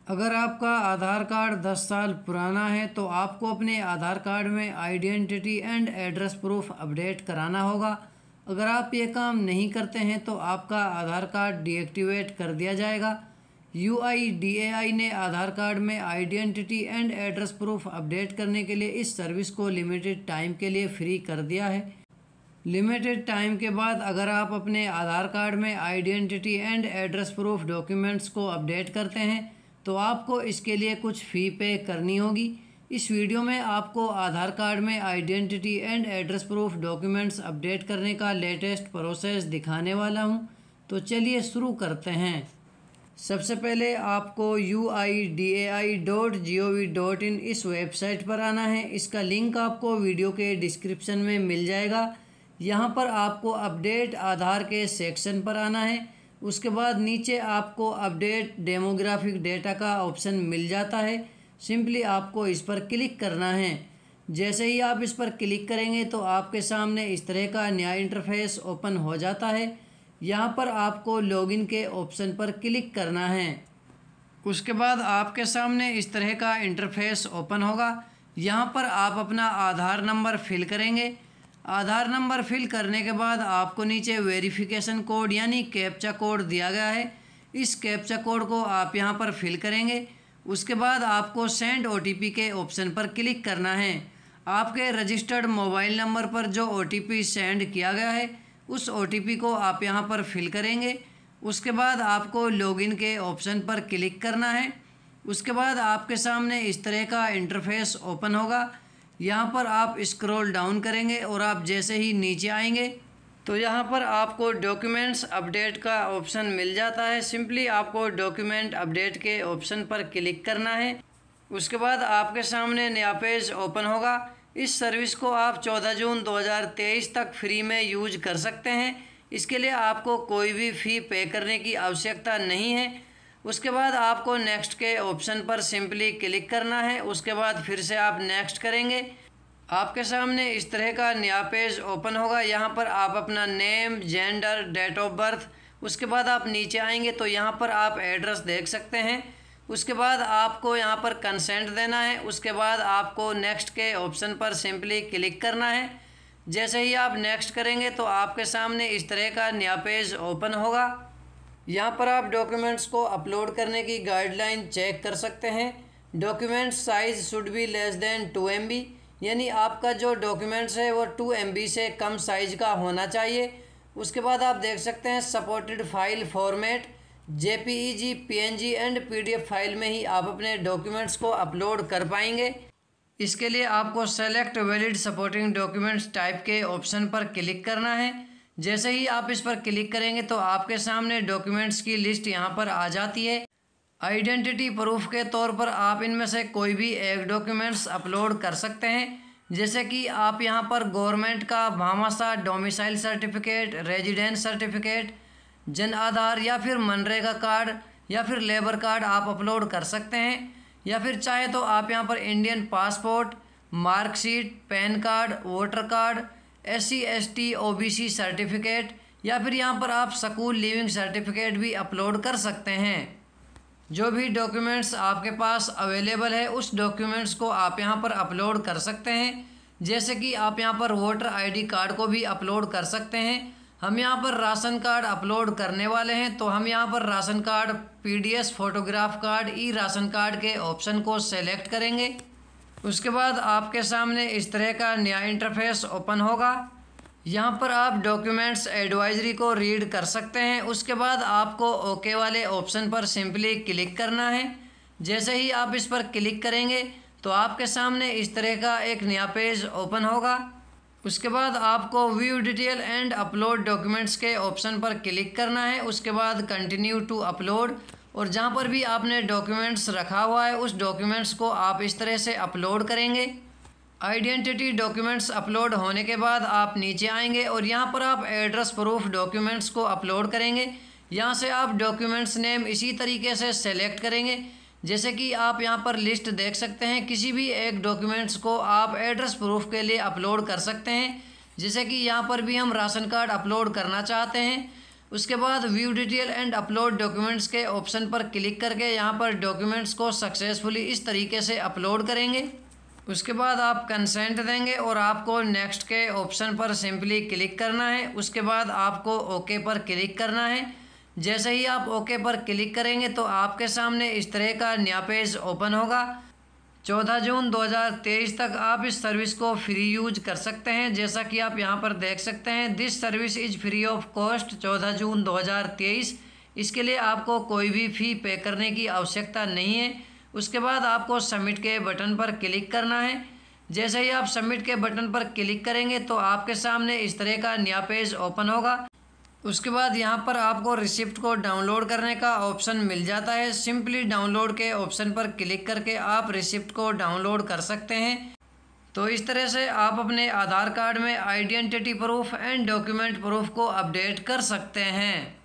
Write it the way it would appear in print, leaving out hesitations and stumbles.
अगर आपका आधार कार्ड 10 साल पुराना है तो आपको अपने आधार कार्ड में identity and address proof update कराना होगा। अगर आप ये काम नहीं करते हैं तो आपका आधार कार्ड डीएक्टिवेट कर दिया जाएगा। UIDAI ने आधार कार्ड में identity and address proof update करने के लिए इस सर्विस को लिमिटेड टाइम के लिए फ्री कर दिया है। लिमिटेड टाइम के बाद अगर आप अपने आधार कार्ड में identity and address proof documents को अपडेट करते हैं तो आपको इसके लिए कुछ फ़ी पे करनी होगी। इस वीडियो में आपको आधार कार्ड में identity and address proof documents update करने का लेटेस्ट प्रोसेस दिखाने वाला हूं। तो चलिए शुरू करते हैं। सबसे पहले आपको uidai.gov.in इस वेबसाइट पर आना है। इसका लिंक आपको वीडियो के डिस्क्रिप्शन में मिल जाएगा। यहाँ पर आपको अपडेट आधार के सेक्शन पर आना है। उसके बाद नीचे आपको अपडेट डेमोग्राफिक डेटा का ऑप्शन मिल जाता है। सिंपली आपको इस पर क्लिक करना है। जैसे ही आप इस पर क्लिक करेंगे तो आपके सामने इस तरह का नया इंटरफेस ओपन हो जाता है। यहाँ पर आपको लॉगिन के ऑप्शन पर क्लिक करना है। उसके बाद आपके सामने इस तरह का इंटरफेस ओपन होगा। यहाँ पर आप अपना आधार नंबर फिल करेंगे। आधार नंबर फिल करने के बाद आपको नीचे वेरिफिकेशन कोड यानी कैप्चा कोड दिया गया है। इस कैप्चा कोड को आप यहां पर फिल करेंगे। उसके बाद आपको सेंड OTP के ऑप्शन पर क्लिक करना है। आपके रजिस्टर्ड मोबाइल नंबर पर जो OTP सेंड किया गया है उस OTP को आप यहां पर फिल करेंगे। उसके बाद आपको लॉगिन के ऑप्शन पर क्लिक करना है। उसके बाद आपके सामने इस तरह का इंटरफेस ओपन होगा। यहाँ पर आप स्क्रॉल डाउन करेंगे और आप जैसे ही नीचे आएंगे तो यहाँ पर आपको डॉक्यूमेंट्स अपडेट का ऑप्शन मिल जाता है। सिंपली आपको डॉक्यूमेंट अपडेट के ऑप्शन पर क्लिक करना है। उसके बाद आपके सामने नया पेज ओपन होगा। इस सर्विस को आप 14 जून 2023 तक फ्री में यूज कर सकते हैं। इसके लिए आपको कोई भी फ़ी पे करने की आवश्यकता नहीं है। उसके बाद आपको नेक्स्ट के ऑप्शन पर सिंपली क्लिक करना है। उसके बाद फिर से आप नेक्स्ट करेंगे। आपके सामने इस तरह का नया पेज ओपन होगा। यहाँ पर आप अपना name, gender, date of birth, उसके बाद आप नीचे आएंगे तो यहाँ पर आप एड्रेस देख सकते हैं। उसके बाद आपको यहाँ पर कंसेंट देना है। उसके बाद आपको नेक्स्ट के ऑप्शन पर सिंपली क्लिक करना है। जैसे ही आप नेक्स्ट करेंगे तो आपके सामने इस तरह का नया पेज ओपन होगा। यहाँ पर आप डॉक्यूमेंट्स को अपलोड करने की गाइडलाइन चेक कर सकते हैं। Document size should be less than 2 MB, यानी आपका जो डॉक्यूमेंट्स है वो 2 MB से कम साइज़ का होना चाहिए। उसके बाद आप देख सकते हैं supported file format JPEG, PNG and PDF file में ही आप अपने डॉक्यूमेंट्स को अपलोड कर पाएंगे। इसके लिए आपको select valid supporting documents type के ऑप्शन पर क्लिक करना है। जैसे ही आप इस पर क्लिक करेंगे तो आपके सामने डॉक्यूमेंट्स की लिस्ट यहाँ पर आ जाती है। आइडेंटिटी प्रूफ के तौर पर आप इनमें से कोई भी एक डॉक्यूमेंट्स अपलोड कर सकते हैं। जैसे कि आप यहाँ पर गवर्नमेंट का Bhamashah domicile certificate, residence certificate, Jan Aadhaar या फिर मनरेगा कार्ड या फिर लेबर कार्ड आप अपलोड कर सकते हैं। या फिर चाहे तो आप यहाँ पर Indian passport, marksheet, PAN card, voter card, SC ST OBC certificate या फिर यहाँ पर आप स्कूल लीविंग सर्टिफिकेट भी अपलोड कर सकते हैं। जो भी डॉक्यूमेंट्स आपके पास अवेलेबल है उस डॉक्यूमेंट्स को आप यहाँ पर अपलोड कर सकते हैं। जैसे कि आप यहाँ पर वोटर ID कार्ड को भी अपलोड कर सकते हैं। हम यहाँ पर राशन कार्ड अपलोड करने वाले हैं तो हम यहाँ पर ration card, PDS photograph card, ration card के ऑप्शन को सेलेक्ट करेंगे। उसके बाद आपके सामने इस तरह का नया इंटरफेस ओपन होगा। यहाँ पर आप डॉक्यूमेंट्स एडवाइजरी को रीड कर सकते हैं। उसके बाद आपको ओके वाले ऑप्शन पर सिंपली क्लिक करना है। जैसे ही आप इस पर क्लिक करेंगे तो आपके सामने इस तरह का एक नया पेज ओपन होगा। उसके बाद आपको view detail and upload documents के ऑप्शन पर क्लिक करना है। उसके बाद कंटिन्यू टू अपलोड, और जहाँ पर भी आपने डॉक्यूमेंट्स रखा हुआ है उस डॉक्यूमेंट्स को आप इस तरह से अपलोड करेंगे। आइडेंटिटी डॉक्यूमेंट्स अपलोड होने के बाद आप नीचे आएंगे और यहाँ पर आप एड्रेस प्रूफ डॉक्यूमेंट्स को अपलोड करेंगे। यहाँ से आप डॉक्यूमेंट्स नेम इसी तरीके से सेलेक्ट करेंगे। जैसे कि आप यहाँ पर लिस्ट देख सकते हैं। किसी भी एक डॉक्यूमेंट्स को आप एड्रेस प्रूफ के लिए अपलोड कर सकते हैं। जैसे कि यहाँ पर भी हम राशन कार्ड अपलोड करना चाहते हैं। उसके बाद view detail and upload documents के ऑप्शन पर क्लिक करके यहाँ पर डॉक्यूमेंट्स को सक्सेसफुली इस तरीके से अपलोड करेंगे। उसके बाद आप कंसेंट देंगे और आपको नेक्स्ट के ऑप्शन पर सिंपली क्लिक करना है। उसके बाद आपको ओके पर क्लिक करना है। जैसे ही आप ओके पर क्लिक करेंगे तो आपके सामने इस तरह का नया पेज ओपन होगा। 14 जून 2023 तक आप इस सर्विस को फ्री यूज कर सकते हैं। जैसा कि आप यहां पर देख सकते हैं, this service is free of cost 14 June 2023। इसके लिए आपको कोई भी फ़ी पे करने की आवश्यकता नहीं है। उसके बाद आपको सबमिट के बटन पर क्लिक करना है। जैसे ही आप सबमिट के बटन पर क्लिक करेंगे तो आपके सामने इस तरह का नया पेज ओपन होगा। उसके बाद यहाँ पर आपको रिसिप्ट को डाउनलोड करने का ऑप्शन मिल जाता है। सिंपली डाउनलोड के ऑप्शन पर क्लिक करके आप रिसिप्ट को डाउनलोड कर सकते हैं। तो इस तरह से आप अपने आधार कार्ड में identity proof and document proof को अपडेट कर सकते हैं।